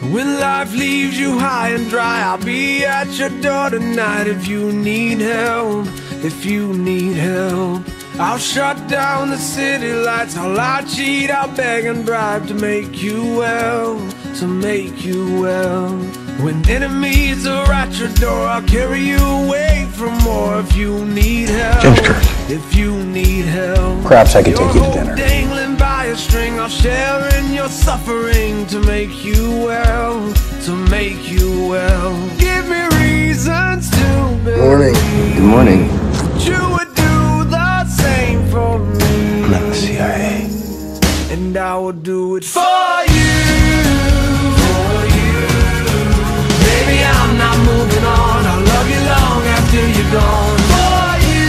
When life leaves you high and dry, I'll be at your door tonight if you need help, if you need help. I'll shut down the city lights, I'll cheat, I'll beg and bribe to make you well, to make you well. When enemies are at your door, I'll carry you away from more if you need help. James Kirk. If you need help. Perhaps I could take you to dinner. Dangling by a string, I'll share in your suffering to make you well, to make you well. Give me reasons to believe. Morning. Good morning. That you would do the same for me. I'm at the CIA. And I will do it for you. Baby, I'm not moving on. I'll love you long after you're gone. For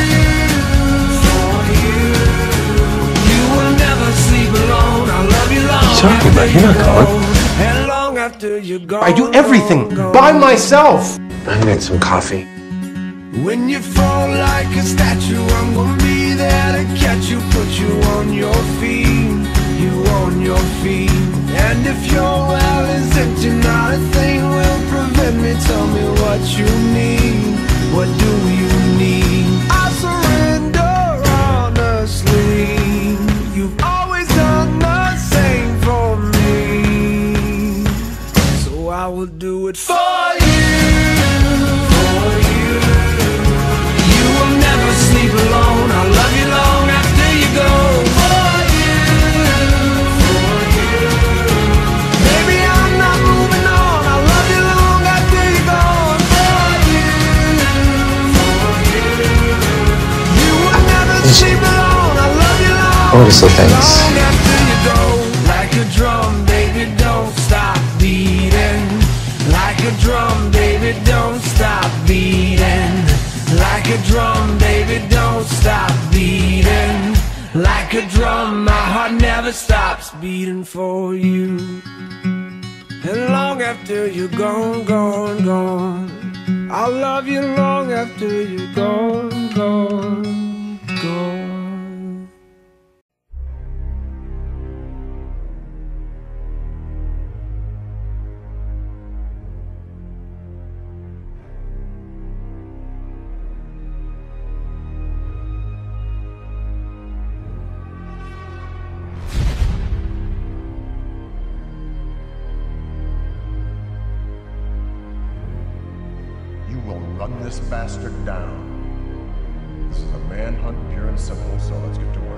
you, you will never sleep alone. I'll love you long. What are you talking about? You're not gone. And long after you're gone. I do everything by myself. I'm gonna get some coffee. When you fall like a statue, I'm gonna be there to catch you, put you on your feet, you on your feet. And if your well is empty, not a thing will prevent me. Tell me what you need, what do you need? I surrender honestly. You've always done the same for me, so I will do it for you. For you, you will never sleep alone. I'll love you long after you go. For you, baby, I'm not moving on. I'll love you long after you're gone. For you, you will never sleep alone. I'll love you long. I want to say thanks. Long after you go. Like a drum, baby, don't stop beating. Like a drum, baby, don't stop beating. Like a drum, baby, don't stop beating. Like a drum, my heart never stops beating for you. And long after you're gone, gone, gone, I'll love you long after you're gone, gone, gone. You will run this bastard down. This is a manhunt, pure and simple, so let's get to work.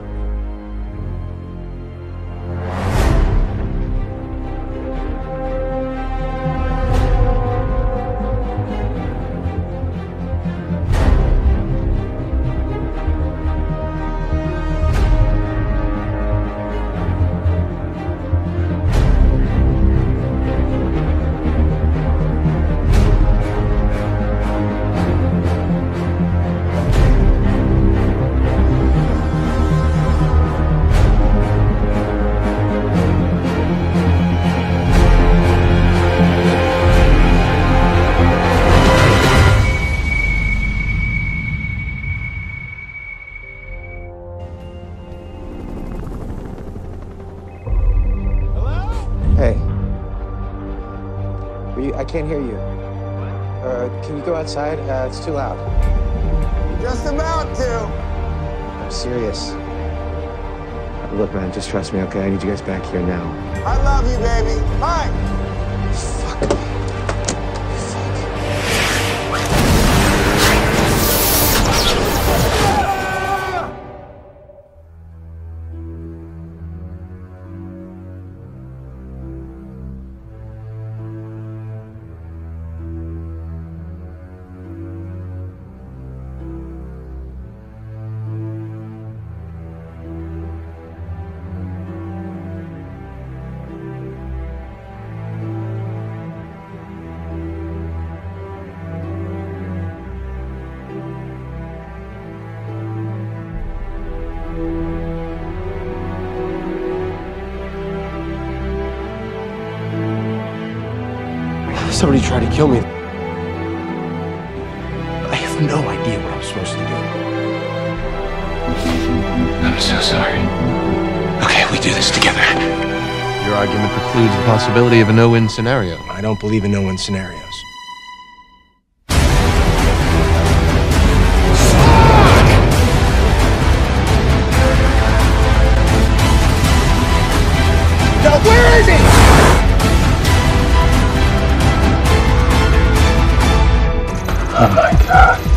Hey. I can't hear you. Can you go outside? It's too loud. Just about to. I'm serious. Look, man, just trust me, okay? I need you guys back here now. I love you, baby. Hi. Fuck. Somebody tried to kill me. I have no idea what I'm supposed to do. I'm so sorry. Okay, we do this together. Your argument precludes the possibility of a no-win scenario. I don't believe in no-win scenarios. Now, where is he? Oh my God.